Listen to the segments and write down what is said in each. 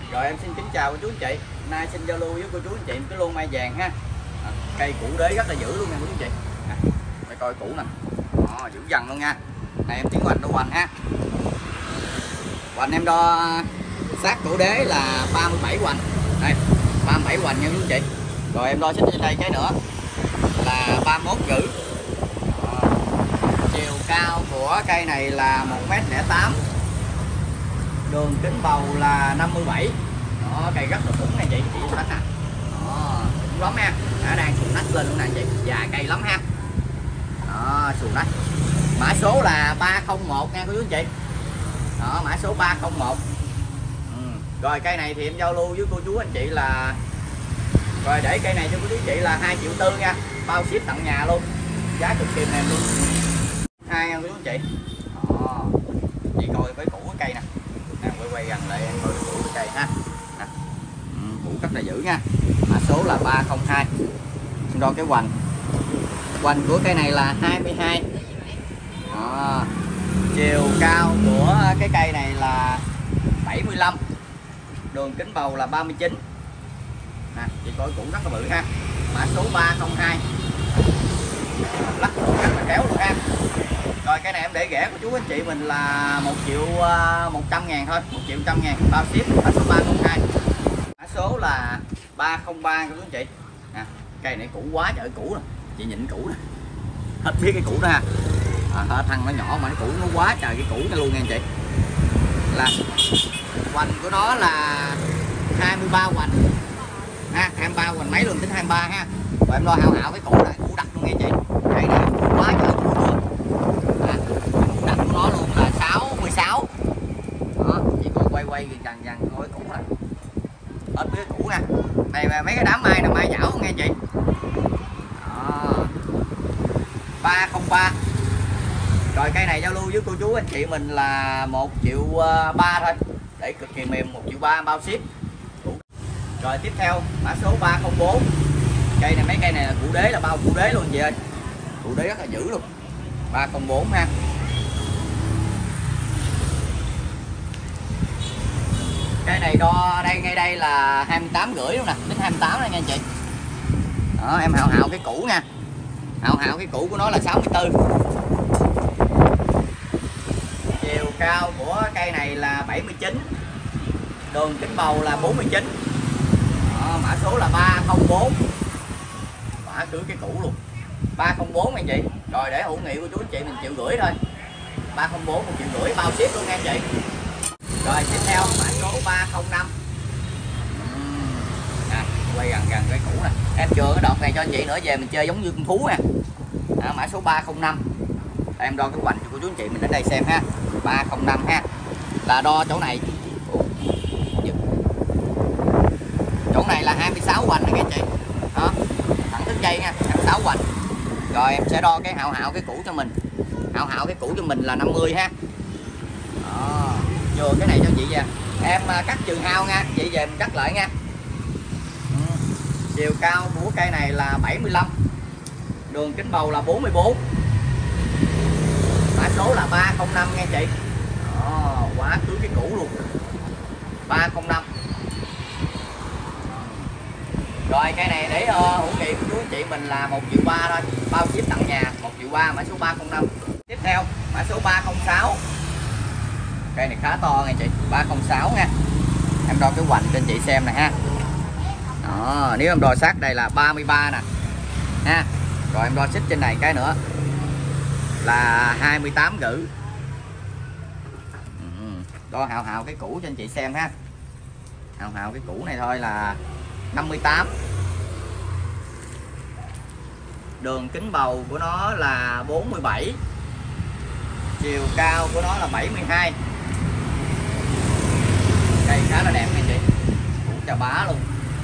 Rồi em xin kính chào cô chú anh chị. Hôm nay xin giao lưu với cô chú anh chị cái lô mai vàng ha. Cây củ đế rất là dữ luôn nha cô chú anh chị. Đây coi củ nè. Dữ dằn luôn nha. Này em tiến hoành đo hoành ha. Hoành em đo sát củ đế là 37 hoành. Đây, 37 hoành nha cô chú anh chị. Rồi em đo xích trên đây cái nữa là 31 rưỡi. Chiều cao của cây này là 1m08. Đường kính bầu là 57. Đó, cây rất là cứng nè chị nách nè. Đó, cứng lắm ha. Đã đang sùn nách lên luôn nè chị. Dài cây lắm ha. Đó, sùn nách. Mã số là 301 nha cô chú anh chị. Đó, mã số 301. Rồi cây này thì em giao lưu với cô chú anh chị là rồi để cây này cho cô chú anh chị là 2,4 triệu nha. Bao ship tận nhà luôn. Giá cực kỳ mềm luôn. 2 nha cô chú anh chị. Đó. Chị coi cái củ cái cây nè. Nè, quay gần lại em coi củ cái cây ha. Củ rất là dữ nha. Mã số là 302. Đo cái hoành. Hoành của cây này là 22. Đó. Chiều cao của cái cây này là 75. Đường kính bầu là 39. Nè, chị coi củ rất là bự ha. Mã số 302. Lắc rất là kéo luôn ha. Rồi cái này em để rẻ của chú anh chị mình là 1.100.000 thôi, 1.100.000 bao ship. Mã số 302. Mã số là 303 của chú anh chị. Nè, cây này cũ quá trời cũ rồi. Chị nhịn cũ nè. Hết biết cái cũ đó ha. Thằng nó nhỏ mà nó cũ nó quá trời cái cũ này luôn nha anh chị. Là hoành của nó là 23 hoành. Ha, 23 hoành mấy luôn, tính 23 ha. Rồi em đo hào cái củ này, củ đặc luôn nha chị. Cây này quá trời cũ luôn. Đặt của nó luôn là 66. Đó, chị coi quay dần coi củ này. Hết biết củ nha. Này mấy cái đám mai là mai nhão không nghe chị. Đó. 303. Rồi cây này giao lưu với cô chú anh chị mình là 1,3 triệu thôi. Để cực kỳ mềm, 1,3 triệu bao ship. Rồi tiếp theo mã số 304. Cây này mấy cây này là củ đế, là bao củ đế luôn chị ơi. Củ đế rất là dữ luôn. 304 ha. Cây này đo đây ngay đây là 28 rưỡi luôn nè, đến 28 đây nha anh chị. Đó, em hào cái củ nha. Hào cái củ của nó là 64. Chiều cao của cây này là 79. Đường kính bầu là 49. Đó, mã số là 304. Mã cứ cái củ luôn. 304 anh chị. Rồi để hữu nghị của chú anh chị mình 1,5 triệu thôi. 304 1,5 triệu bao ship luôn nha anh chị. Rồi tiếp theo mã số 305. Quay gần cái củ nè. Em chừa cái đọt này cho anh chị nữa, về mình chơi giống như con thú nè. Mã số 305. Em đo cái hoành cho cô chú anh chị mình đến đây xem ha. 305 ha. Là đo chỗ này. Chỗ này là 26 hoành nè anh chị. Đó. Thẳng đứt dây nha, 26 hoành. Rồi em sẽ đo cái hào cái củ cho mình. Hào cái củ cho mình là 50 ha. Đó. Chừa cái này cho chị về. Em cắt trừ hao nha, chị về mình cắt lại nha. Chiều cao của cây này là 75. Đường kính bầu là 44. Mã số là 305 nha chị. Đó, quá cứ cái củ luôn. 305. Rồi cây này để hữu nghị của chú anh chị mình là 1,3 triệu thôi, bao ship tận nhà. 1,3 triệu, mã số 305. Tiếp theo mã số 306. Cây này khá to nha chị. 306 nha. Em đo cái hoành cho anh chị xem nè ha. Đó, nếu em đo sát đây là 33 nè ha. Rồi em đo xích trên này cái nữa là 28 rưỡi. Đo hào cái củ cho anh chị xem ha. Hào cái củ này thôi là 58. Đường kính bầu của nó là 47. Chiều cao của nó là 72. Cây khá là đẹp nha chị. Củ chà bá luôn.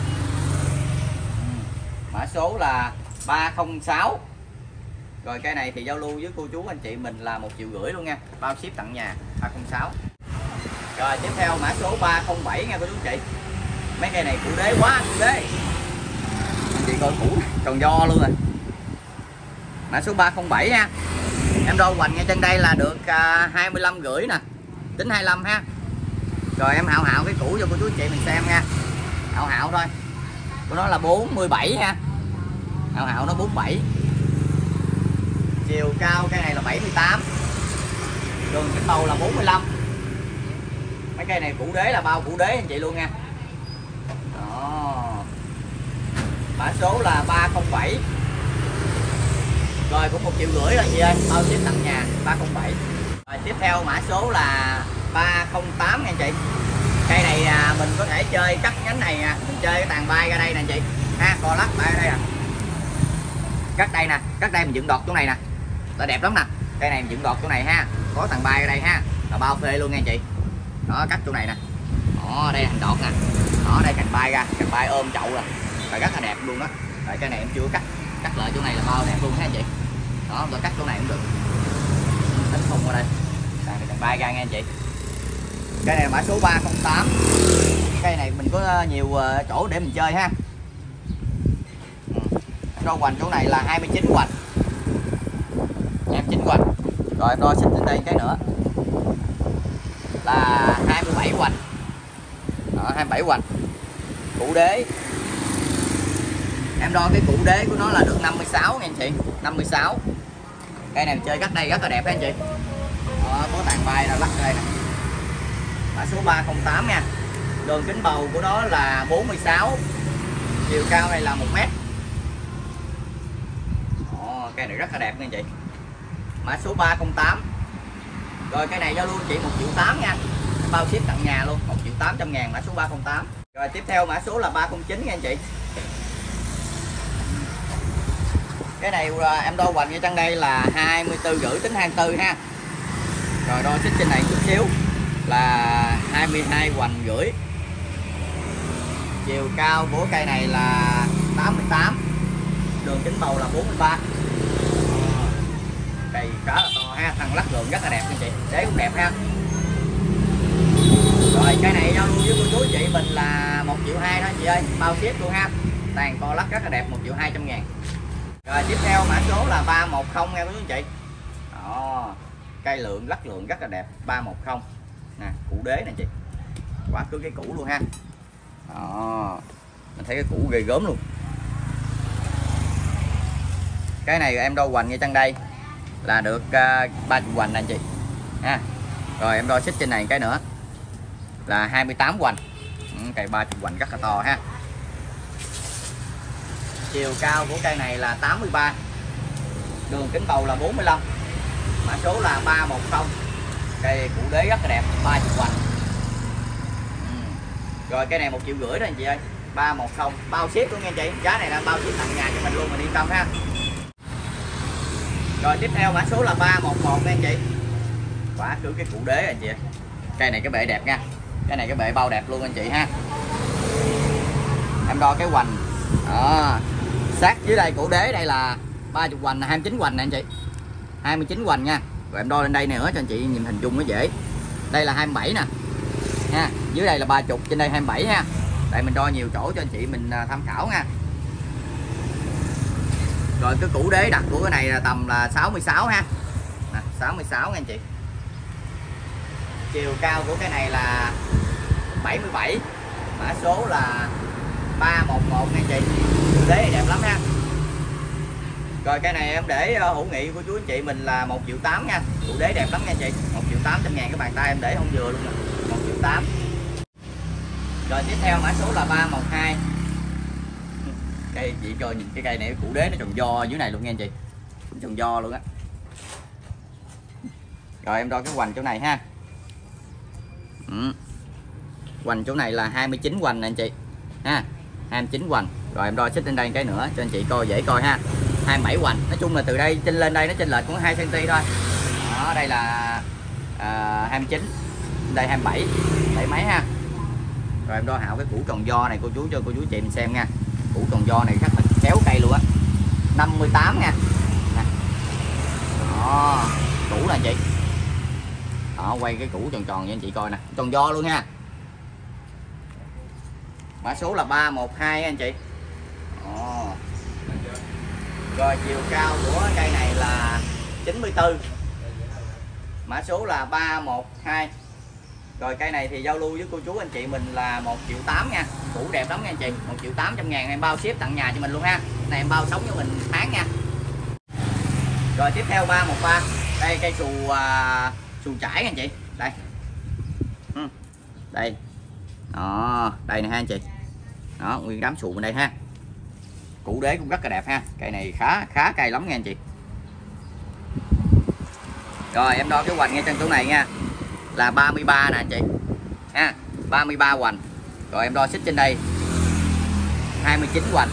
Mã số là 306. Rồi cây này thì giao lưu với cô chú anh chị mình là 1,5 triệu luôn nha, bao ship tận nhà. 306. Rồi tiếp theo mã số 307 nha cô chú anh chị. Mấy cây này củ đế quá, củ đế. Anh chị coi củ còn do luôn rồi. Mã số 307 nha. Em đo hoành ngay trên đây là được 25 rưỡi nè, tính 25 ha. Rồi em hạo cái củ cho cô chú anh chị mình xem nha. Hạo thôi. Của nó là 47 nha. Hạo nó 47. Chiều cao cây này là 78. Đường kính bầu là 45. Mấy cây này củ đế là bao củ đế anh chị luôn nha. Đó. Mã số là 307. Rồi cũng 1,5 triệu rồi chị ơi, bao ship tận nhà 307. Rồi tiếp theo mã số là 308 nha chị. Cây này mình có thể chơi cắt nhánh này nè, mình chơi cái tàn bay ra đây nè chị. Ha, co lắc bay ra đây nè. Cắt đây nè, cắt đây mình dựng đọt chỗ này nè. Nó đẹp lắm nè. Cây này mình dựng đọt chỗ này ha, có tàn bay ra đây ha. Là bao phê luôn nha chị. Đó, cắt chỗ này nè. Đó, đây là hành đọt nè. Đó, đây cành bay ra, cành bay ôm chậu rồi. Rồi rất là đẹp luôn đó. Rồi cây này em chưa cắt. Cắt lại chỗ này là bao đẹp luôn ha chị. Đó, rồi cắt chỗ này cũng được. Đánh khung qua đây. Cành bay ra nha anh chị. Cây này là mã số 308. Cây này mình có nhiều chỗ để mình chơi ha. Đo hoành chỗ này là 29 hoành. 29 hoành. Rồi em đo xích lên đây cái nữa là 27 hoành. Đó, 27 hoành. Củ đế. Em đo cái củ đế của nó là được 56 nha anh chị. 56. Cây này mình chơi cắt đây rất là đẹp ha anh chị. Đó, có tàn bay là lắc đây nè. Mã số 308 nha. Đường kính bầu của nó là 46. Chiều cao này là 1 mét. Cây này rất là đẹp nha anh chị. Mã số 308. Rồi cây này giao luôn chị 1,8 triệu nha. Bao ship tận nhà luôn, 1,8 triệu ngàn mã số 308. Rồi tiếp theo mã số là 309 nha anh chị. Cái này em đo hoành như trong đây là 24,5 tính 24 ha. Rồi đo xích trên này chút xíu là 22,5 hoành. Chiều cao của cây này là 88. Đường kính bầu là 43. Cây khá là to ha, thằng lắc lượng rất là đẹp nha chị. Đế cũng đẹp ha. Rồi cây này giao luôn với cô chú chị mình là 1,2 triệu đó chị ơi, bao ship luôn ha. Tàn co lắc rất là đẹp, 1,2 triệu ngàn. Rồi tiếp theo mã số là 310 nha cô chú chị. Đó. Cây lượng lắc lượng rất là đẹp, 310. Nè, củ đế nè chị. Quá cứ cái củ luôn ha. Đó. Mình thấy cái củ ghê gớm luôn. Cái này em đo hoành như trong đây là được 30 hoành anh chị ha. Rồi em đo xích trên này cái nữa là 28 hoành. Cây 30 hoành rất là to ha. Chiều cao của cây này là 83. Đường kính bầu là 45. Mã số là 310. Cây củ đế rất là đẹp, 30 hoành. Rồi cây này 1,5 triệu đó anh chị ơi, 310 bao ship luôn nha anh chị. Giá này là bao ship tận nhà cho mình luôn, mình yên tâm ha. Rồi tiếp theo mã số là 311 nha anh chị. Quá cứ cái củ đế anh chị. Cây này cái bệ đẹp nha. Cái này cái bệ bao đẹp luôn anh chị ha. Em đo cái hoành. Đó. Sát dưới đây củ đế đây là 30 hoành, là 29 hoành nè anh chị. 29 hoành nha. Rồi em đo lên đây nữa cho anh chị nhìn hình dung nó dễ. Đây là 27 nè. Ha, dưới đây là 30, trên đây 27 ha. Tại mình đo nhiều chỗ cho anh chị mình tham khảo nha. Rồi cái củ đế đặt của cái này là tầm là 66 ha. Nè, 66 nha anh chị. Chiều cao của cái này là 77. Mã số là 311 nha anh chị. Củ đế đẹp lắm ha. Rồi cái này em để hữu nghị của chú anh chị mình là 1,8 triệu nha. Củ đế đẹp lắm nha anh chị. 1,8 triệu ngàn, cái bàn tay em để không vừa luôn nè. 1,8 triệu. Rồi tiếp theo mã số là 312. Cây chị cho nhìn cái cây này, củ đế nó tròn do dưới này luôn nha anh chị. Tròn do luôn á. Rồi em đo cái hoành chỗ này ha. Hoành chỗ này là 29 hoành nè anh chị ha. 29 hoành. Rồi em đo xích lên đây cái nữa cho anh chị coi dễ coi ha. 27 hoành. Nói chung là từ đây trên lên đây nó chênh lệch cũng 2 cm thôi. Đó, đây là 29, đây 27, 7 mấy ha. Rồi em đo hạo cái củ tròn do này cô chú cho cô chú chị mình xem nha. Củ tròn do này rất là kéo cây luôn á. 58 nha. Nè. Đó, củ nè chị. Đó, quay cái củ tròn tròn cho anh chị coi nè, tròn do luôn ha. Mã số là 312 anh chị. Đó. Rồi chiều cao của cây này là 94. Mã số là 312. Rồi cây này thì giao lưu với cô chú anh chị mình là 1,8 triệu nha. Củ đẹp lắm nha anh chị, 1.800.000 em bao ship tặng nhà cho mình luôn ha. Này em bao sống cho mình tháng nha. Rồi tiếp theo 313. Đây cây xù chải nha anh chị. Đây. Đây. Đó, đây nè ha anh chị. Đó, nguyên đám xù bên đây ha. Củ đế cũng rất là đẹp ha. Cây này khá cây lắm nha anh chị. Rồi em đo cái hoành ngay chân chỗ này nha. Là 33 nè anh chị. Ha, 33 hoành. Rồi em đo xích trên đây 29 hoành.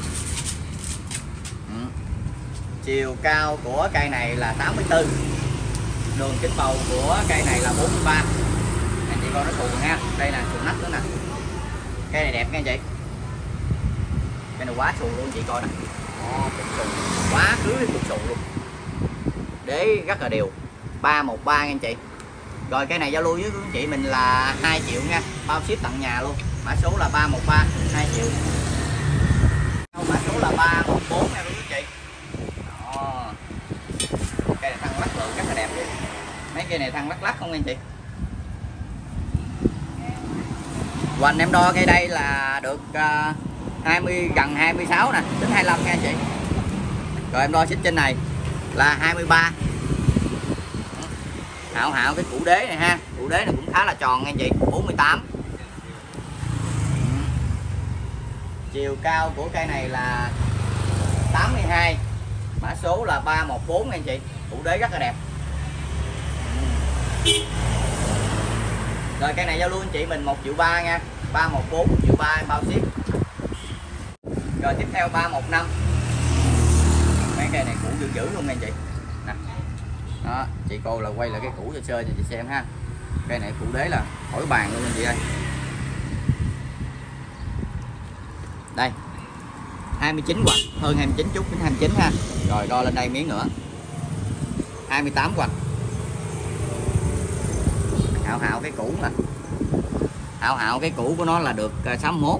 Chiều cao của cây này là 84. Đường kính bầu của cây này là 43. Anh chị coi nó xù ha. Đây là xù nách nữa nè. Cây này đẹp nha anh chị. Cây này quá xù luôn chị coi nè. Xù. Quá khứ cục xù luôn. Đế rất là đều. 313 nha anh chị. Rồi cây này giao lưu với anh chị mình là 2 triệu nha. Bao ship tặng nhà luôn. Mã số là 313 2 triệu. Mã số là 314 nha quý chị. Đó. Cây này thăng lắc lượng rất là đẹp luôn. Mấy cây này thăng lắc không anh chị. Hoành em đo cây đây là được 20 gần 26 nè, đến 25 nha anh chị. Rồi em đo xích trên này là 23. Hạo cái củ đế này ha. Củ đế này cũng khá là tròn nha anh chị, 48. Chiều cao của cây này là 82. Mã số là 314 nha anh chị. Củ đế rất là đẹp. Rồi cây này giao lưu anh chị mình 1,3 triệu nha. 314 1,3 triệu em bao ship. Rồi tiếp theo 315. Mấy cây này củ dữ luôn nha anh chị. Nè. Đó, chị cô là quay lại cái củ sơ cho chị xem ha. Cây này củ đế là khỏi bàn luôn anh chị ơi. Đây. 29 hoành, hơn 29 chút đến 29 ha. Rồi đo lên đây miếng nữa. 28 hoành. Hạo cái củ nè. Hạo cái củ của nó là được 61.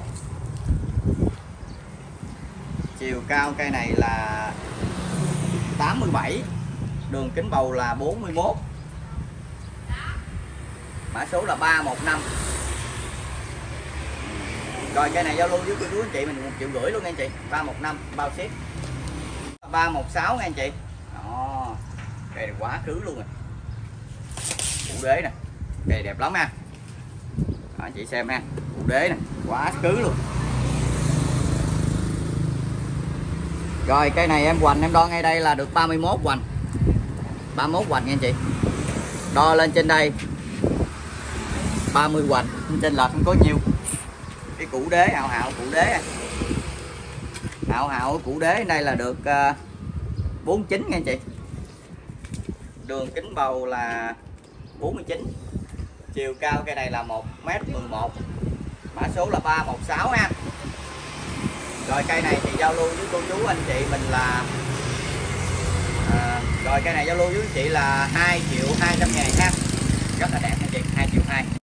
Chiều cao cây này là 87. Đường kính bầu là 41. Mã số là 315. Rồi cây này giao lưu với cô chú anh chị mình 1,5 triệu luôn nha anh chị. 315 bao ship. 316 nha anh chị. Đó. Cây này quá khứ luôn rồi. Củ đế nè. Cây này đẹp lắm ha. Đó, anh chị xem ha. Củ đế nè, quá khứ luôn. Rồi cây này em hoành em đo ngay đây là được 31 hoành. 31 hoành nha anh chị. Đo lên trên đây 30 hoành, trên lệch không có nhiều. Cái củ đế hạo củ đế. Hạo củ đế đây là được 49 nha anh chị. Đường kính bầu là 49. Chiều cao cây này là 1m11. Mã số là 316 ha. Rồi cây này thì giao lưu với cô chú anh chị mình là rồi cây này giao lưu với chị là 2,2 triệu ha. Rất là đẹp nha chị, 2,2 triệu.